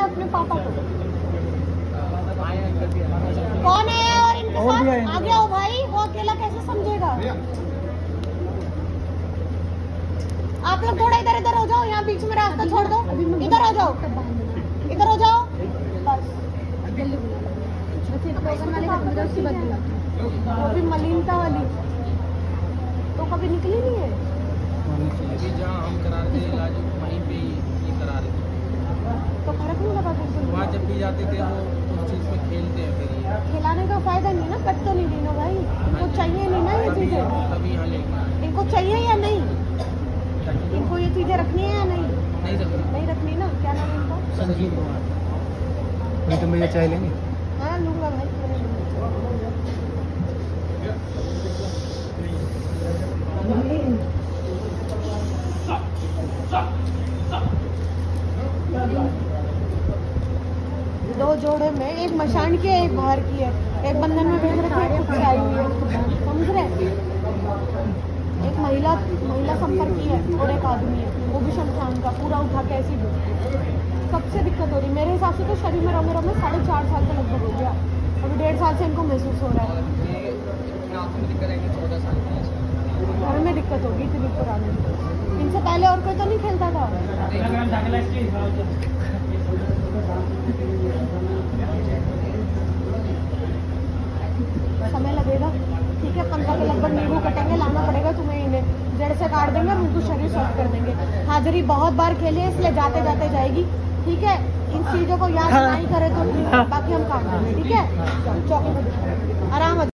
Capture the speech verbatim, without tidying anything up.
अपने पापा को। कौन आया और इनके साथ आ गया हो भाई, वो अकेला कैसे समझेगा। आप लोग थोड़ा इधर इधर हो जाओ, यहाँ बीच में रास्ता छोड़ दो, इधर हो जाओ, इधर हो जाओ बस। वो भी मलिनता वाली तो कभी निकली नहीं है। जहाँ हम करा रहे थे इलाज वहीं पे ये करा रहे थे, तो फर्क नहीं लगा तुमको? वहाँ जब भी जाते थे वो उस चीज़ में खेलते हैं, फिर ये खिलाने का फायदा नहीं ना, कट तो नहीं देना भाई, इनको चाहिए नहीं ना ये चीजें, तभी यहाँ लेके इनको चाहिए या नहीं, इनको ये चीजें रखनी है या नहीं? नहीं रखना, नहीं रखनी ना। क्या नाम है इनका? संजीव कुमार। तो भैया चाय लेंगे? हाँ लूंगा भाई। दो जोड़े में, एक मशान की है एक बाहर की है, एक बंधन में भेज रखे एक खुद से आई हुई है, समझ रहे? एक महिला महिला संपर्क की है और एक आदमी है, वो भी शमशान का पूरा उठा के ऐसी सबसे दिक्कत हो रही। मेरे हिसाब से तो शरीर में रमे रमे साढ़े चार साल का लगभग हो गया, अभी डेढ़ साल से इनको महसूस हो रहा है। घर में दिक्कत होगी इतनी पुरानी, इनसे पहले और कोई तो नहीं खेलता था। समय लगेगा, ठीक है, पंद्रह के लगभग नींबू कटेंगे, लाना पड़ेगा तुम्हें, इन्हें जड़ से काट देंगे और उनको शरीर स्वस्थ कर देंगे। हाजिरी बहुत बार खेली है इसलिए जाते जाते जाएगी, ठीक है। इन चीजों को याद नहीं करे तो बाकी हम काम करेंगे, ठीक है। चौकी पर आराम।